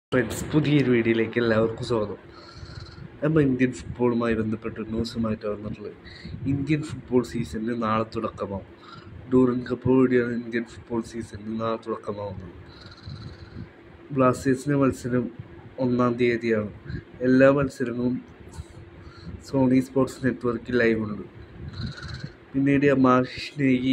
Friends, പുതിയൊരു വീഡിയോയിലേക്ക് എല്ലാവർക്കും സ്വാഗതം. നമ്മൾ ഇന്ത്യൻ ഫുട്ബോളുമായി ബന്ധപ്പെട്ട ന്യൂസുമായിട്ട് വന്നിട്ടുള്ളത്. ഇന്ത്യൻ ഫുട്ബോൾ സീസണിന് നാളെ തുടക്കമാവും. ഡൂറൻ കപ്പോടെയാണ് ഇന്ത്യൻ ഫുട്ബോൾ സീസണിന് നാളെ തുടക്കമാവുന്നത്. ബ്ലാസ്റ്റേഴ്സിൻ്റെ മത്സരം 1-ാം തീയതിയാണ്. എല്ലാ മത്സരങ്ങളും സോണി സ്പോർട്സ് നെറ്റ്വർക്കിൽ ലൈവുണ്ട്. പിന്നീട് ആശിഷ്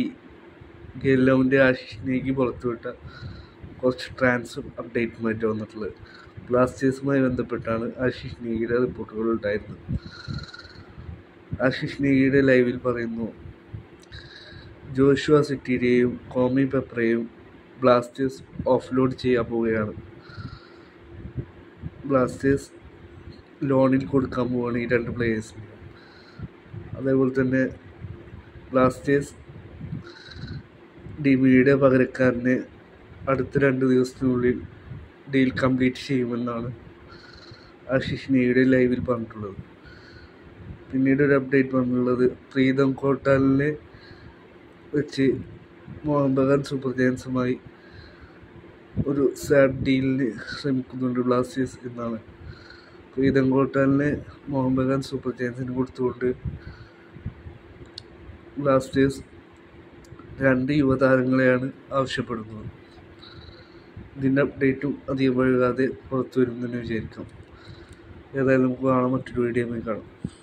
നേഗി പുറത്തുവിട്ട കുറച്ച് ട്രാൻസ്ഫർ അപ്ഡേറ്റുമായിട്ട് വന്നിട്ടുള്ളത്. ബ്ലാസ്റ്റേഴ്സുമായി ബന്ധപ്പെട്ടാണ് ആശിഷ് നേഗിയുടെ റിപ്പോർട്ടുകൾ ഉണ്ടായിരുന്നത്. ആശിഷ് നേഗിയുടെ ലൈവിൽ പറയുന്നു, ജോഷുവ സിറ്റിയെയും കോമി പെപ്രയെയും ബ്ലാസ്റ്റേഴ്സ് ഓഫ്ലോഡ് ചെയ്യാൻ പോവുകയാണ്. ബ്ലാസ്റ്റേഴ്സ് ലോണിൽ കൊടുക്കാൻ പോവുകയാണ് ഈ രണ്ട് പ്ലേയേഴ്സിന്. അതേപോലെ തന്നെ ബ്ലാസ്റ്റേഴ്സ് ഡിമിയുടെ പകരക്കാരനെ അടുത്ത 2 ദിവസത്തിനുള്ളിൽ ഡീൽ കംപ്ലീറ്റ് ചെയ്യുമെന്നാണ് ആശിഷ് നേഗിയുടെ ലൈവിൽ പറഞ്ഞിട്ടുള്ളത്. പിന്നീട് ഒരു അപ്ഡേറ്റ് വന്നിട്ടുള്ളത്, പ്രീതം കോട്ടാലിനെ വെച്ച് മോഹൻ ബഗാൻ സൂപ്പർ ജയൻസുമായി ഒരു സാഡ് ഡീലിന് ശ്രമിക്കുന്നുണ്ട് ബ്ലാസ്റ്റേഴ്സ് എന്നാണ്. പ്രീതം കോട്ടാലിനെ മോഹൻ ബഗാൻ സൂപ്പർ ജയൻസിന് കൊടുത്തുകൊണ്ട് ബ്ലാസ്റ്റേഴ്സ് 2 യുവതാരങ്ങളെയാണ് ആവശ്യപ്പെടുന്നത്. ഇതിൻ്റെ അപ്ഡേറ്റും അധികം വൈകാതെ പുറത്തു വരുമെന്ന് വിചാരിക്കാം. ഏതായാലും നമുക്ക് മറ്റൊരു വീഡിയോയിൽ കാണാം.